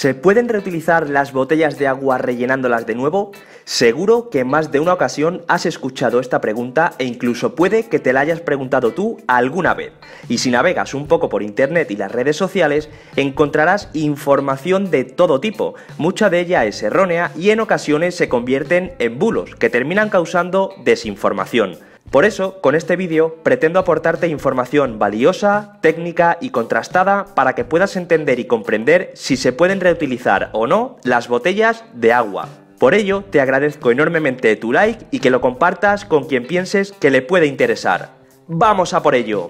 ¿Se pueden reutilizar las botellas de agua rellenándolas de nuevo? Seguro que en más de una ocasión has escuchado esta pregunta e incluso puede que te la hayas preguntado tú alguna vez. Y si navegas un poco por internet y las redes sociales, encontrarás información de todo tipo. Mucha de ella es errónea y en ocasiones se convierten en bulos que terminan causando desinformación. Por eso, con este vídeo pretendo aportarte información valiosa, técnica y contrastada para que puedas entender y comprender si se pueden reutilizar o no las botellas de agua. Por ello, te agradezco enormemente tu like y que lo compartas con quien pienses que le puede interesar. ¡Vamos a por ello!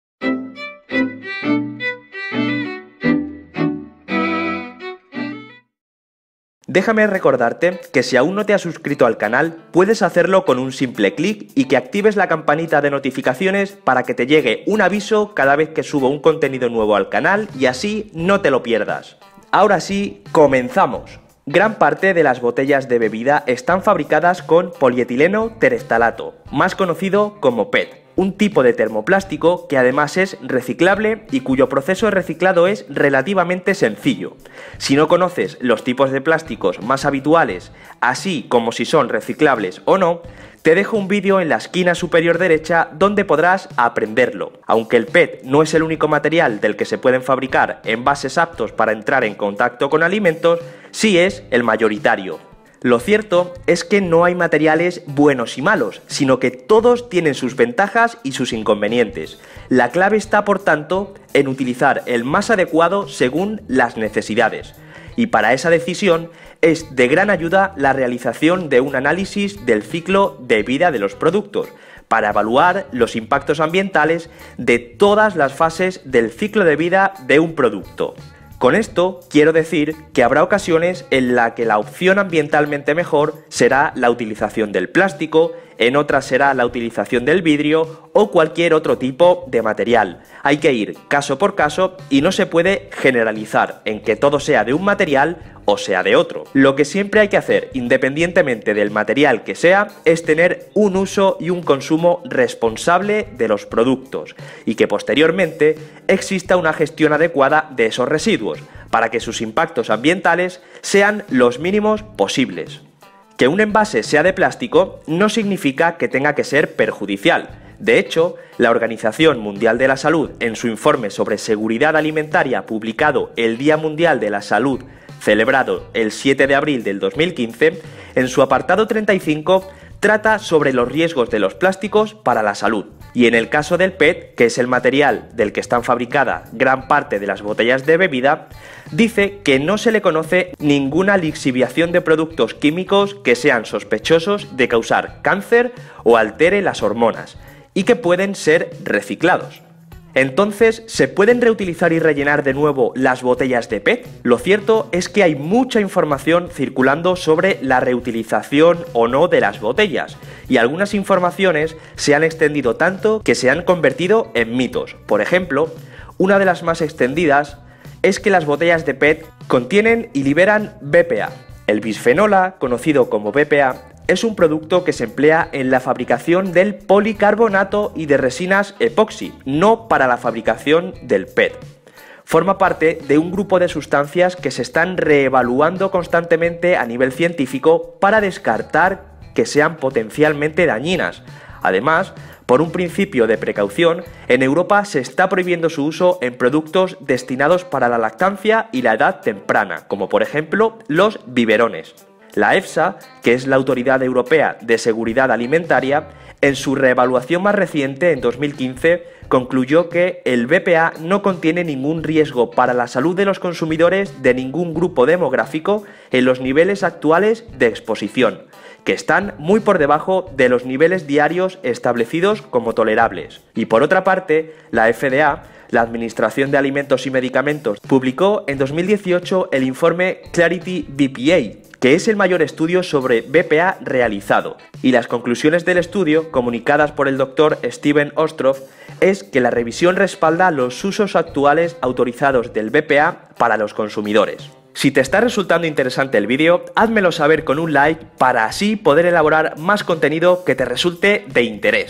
Déjame recordarte que si aún no te has suscrito al canal, puedes hacerlo con un simple clic y que actives la campanita de notificaciones para que te llegue un aviso cada vez que subo un contenido nuevo al canal y así no te lo pierdas. Ahora sí, comenzamos. Gran parte de las botellas de bebida están fabricadas con polietileno tereftalato, más conocido como PET. Un tipo de termoplástico que además es reciclable y cuyo proceso de reciclado es relativamente sencillo. Si no conoces los tipos de plásticos más habituales, así como si son reciclables o no, te dejo un vídeo en la esquina superior derecha donde podrás aprenderlo. Aunque el PET no es el único material del que se pueden fabricar envases aptos para entrar en contacto con alimentos, sí es el mayoritario. Lo cierto es que no hay materiales buenos y malos, sino que todos tienen sus ventajas y sus inconvenientes. La clave está, por tanto, en utilizar el más adecuado según las necesidades. Y para esa decisión es de gran ayuda la realización de un análisis del ciclo de vida de los productos, para evaluar los impactos ambientales de todas las fases del ciclo de vida de un producto. Con esto quiero decir que habrá ocasiones en las que la opción ambientalmente mejor será la utilización del plástico, en otras será la utilización del vidrio o cualquier otro tipo de material. Hay que ir caso por caso y no se puede generalizar en que todo sea de un material o sea de otro. Lo que siempre hay que hacer, independientemente del material que sea, es tener un uso y un consumo responsable de los productos y que posteriormente exista una gestión adecuada de esos residuos para que sus impactos ambientales sean los mínimos posibles. Que un envase sea de plástico no significa que tenga que ser perjudicial. De hecho, la Organización Mundial de la Salud, en su informe sobre seguridad alimentaria publicado el Día Mundial de la Salud, celebrado el 7 de abril del 2015, en su apartado 35 trata sobre los riesgos de los plásticos para la salud. Y en el caso del PET, que es el material del que están fabricadas gran parte de las botellas de bebida, dice que no se le conoce ninguna lixiviación de productos químicos que sean sospechosos de causar cáncer o altere las hormonas, y que pueden ser reciclados. Entonces, ¿se pueden reutilizar y rellenar de nuevo las botellas de PET? Lo cierto es que hay mucha información circulando sobre la reutilización o no de las botellas, y algunas informaciones se han extendido tanto que se han convertido en mitos. Por ejemplo, una de las más extendidas es que las botellas de PET contienen y liberan BPA. El bisfenol A, conocido como BPA, es un producto que se emplea en la fabricación del policarbonato y de resinas epoxi, no para la fabricación del PET. Forma parte de un grupo de sustancias que se están reevaluando constantemente a nivel científico para descartar que sean potencialmente dañinas. Además, por un principio de precaución, en Europa se está prohibiendo su uso en productos destinados para la lactancia y la edad temprana, como por ejemplo los biberones. La EFSA, que es la Autoridad Europea de Seguridad Alimentaria, en su reevaluación más reciente, en 2015, concluyó que el BPA no contiene ningún riesgo para la salud de los consumidores de ningún grupo demográfico en los niveles actuales de exposición, que están muy por debajo de los niveles diarios establecidos como tolerables. Y por otra parte, la FDA, la Administración de Alimentos y Medicamentos, publicó en 2018 el informe Clarity BPA, que es el mayor estudio sobre BPA realizado, y las conclusiones del estudio, comunicadas por el Dr. Steven Ostroff, es que la revisión respalda los usos actuales autorizados del BPA para los consumidores. Si te está resultando interesante el vídeo, házmelo saber con un like para así poder elaborar más contenido que te resulte de interés.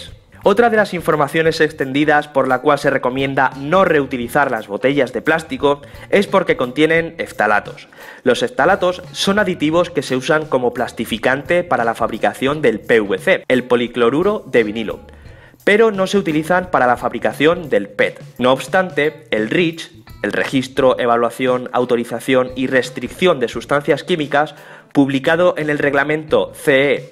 Otra de las informaciones extendidas por la cual se recomienda no reutilizar las botellas de plástico es porque contienen ftalatos. Los ftalatos son aditivos que se usan como plastificante para la fabricación del PVC, el policloruro de vinilo, pero no se utilizan para la fabricación del PET. No obstante, el REACH, el Registro, Evaluación, Autorización y Restricción de Sustancias Químicas, publicado en el Reglamento CE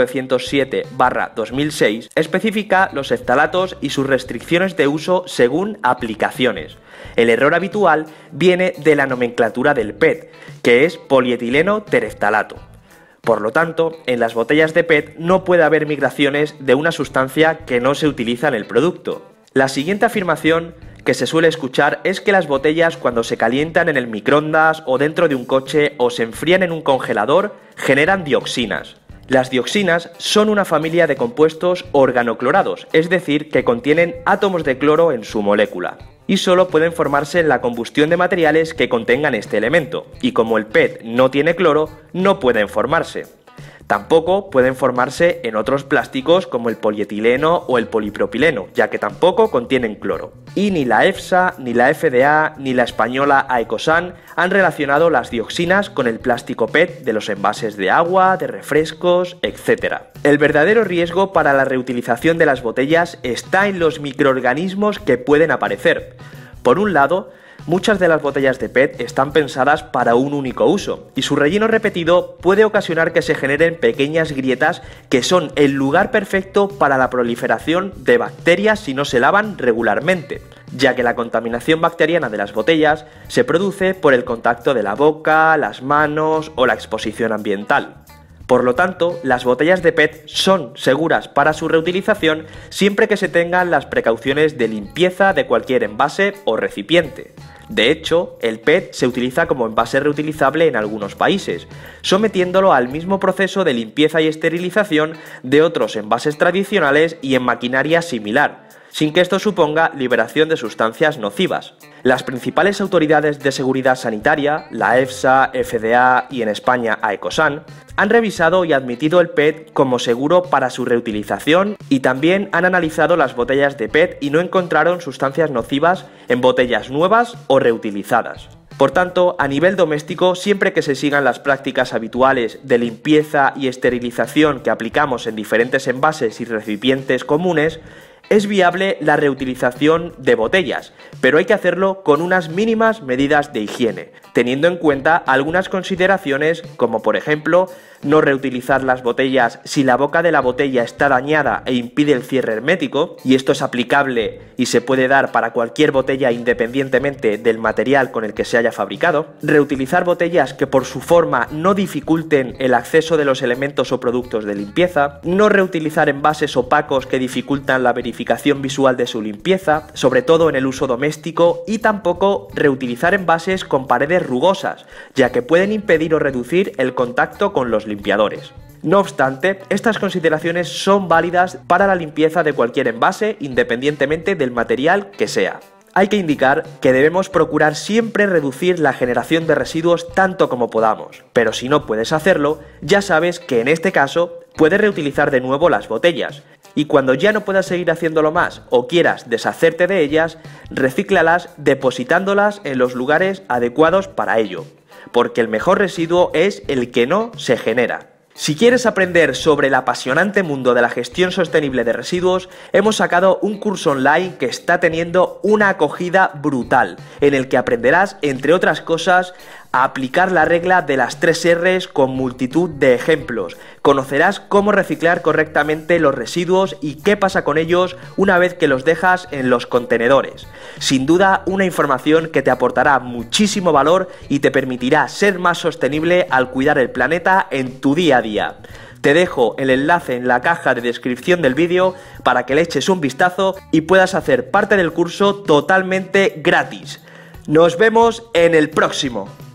1907/2006, especifica los ftalatos y sus restricciones de uso según aplicaciones. El error habitual viene de la nomenclatura del PET, que es polietileno tereftalato. Por lo tanto, en las botellas de PET no puede haber migraciones de una sustancia que no se utiliza en el producto. La siguiente afirmación que se suele escuchar es que las botellas, cuando se calientan en el microondas o dentro de un coche o se enfrían en un congelador, generan dioxinas. Las dioxinas son una familia de compuestos organoclorados, es decir, que contienen átomos de cloro en su molécula, y solo pueden formarse en la combustión de materiales que contengan este elemento, y como el PET no tiene cloro, no pueden formarse. Tampoco pueden formarse en otros plásticos como el polietileno o el polipropileno, ya que tampoco contienen cloro. Y ni la EFSA, ni la FDA, ni la española Aecosan han relacionado las dioxinas con el plástico PET de los envases de agua, de refrescos, etc. El verdadero riesgo para la reutilización de las botellas está en los microorganismos que pueden aparecer. Por un lado, muchas de las botellas de PET están pensadas para un único uso, y su relleno repetido puede ocasionar que se generen pequeñas grietas que son el lugar perfecto para la proliferación de bacterias si no se lavan regularmente, ya que la contaminación bacteriana de las botellas se produce por el contacto de la boca, las manos o la exposición ambiental. Por lo tanto, las botellas de PET son seguras para su reutilización siempre que se tengan las precauciones de limpieza de cualquier envase o recipiente. De hecho, el PET se utiliza como envase reutilizable en algunos países, sometiéndolo al mismo proceso de limpieza y esterilización de otros envases tradicionales y en maquinaria similar, sin que esto suponga liberación de sustancias nocivas. Las principales autoridades de seguridad sanitaria, la EFSA, FDA y en España Aecosan, han revisado y admitido el PET como seguro para su reutilización y también han analizado las botellas de PET y no encontraron sustancias nocivas en botellas nuevas o reutilizadas. Por tanto, a nivel doméstico, siempre que se sigan las prácticas habituales de limpieza y esterilización que aplicamos en diferentes envases y recipientes comunes, es viable la reutilización de botellas, pero hay que hacerlo con unas mínimas medidas de higiene, teniendo en cuenta algunas consideraciones como por ejemplo no reutilizar las botellas si la boca de la botella está dañada e impide el cierre hermético, y esto es aplicable y se puede dar para cualquier botella independientemente del material con el que se haya fabricado, reutilizar botellas que por su forma no dificulten el acceso de los elementos o productos de limpieza, no reutilizar envases opacos que dificultan la verificación visual de su limpieza, sobre todo en el uso doméstico, y tampoco reutilizar envases con paredes rugosas, ya que pueden impedir o reducir el contacto con los limpiadores. No obstante, estas consideraciones son válidas para la limpieza de cualquier envase, independientemente del material que sea. Hay que indicar que debemos procurar siempre reducir la generación de residuos tanto como podamos, pero si no puedes hacerlo, ya sabes que en este caso puedes reutilizar de nuevo las botellas, y cuando ya no puedas seguir haciéndolo más o quieras deshacerte de ellas, recíclalas depositándolas en los lugares adecuados para ello, porque el mejor residuo es el que no se genera. Si quieres aprender sobre el apasionante mundo de la gestión sostenible de residuos, hemos sacado un curso online que está teniendo una acogida brutal, en el que aprenderás, entre otras cosas, a aplicar la regla de las 3 R's con multitud de ejemplos. Conocerás cómo reciclar correctamente los residuos y qué pasa con ellos una vez que los dejas en los contenedores. Sin duda, una información que te aportará muchísimo valor y te permitirá ser más sostenible al cuidar el planeta en tu día a día. Te dejo el enlace en la caja de descripción del vídeo para que le eches un vistazo y puedas hacer parte del curso totalmente gratis. Nos vemos en el próximo.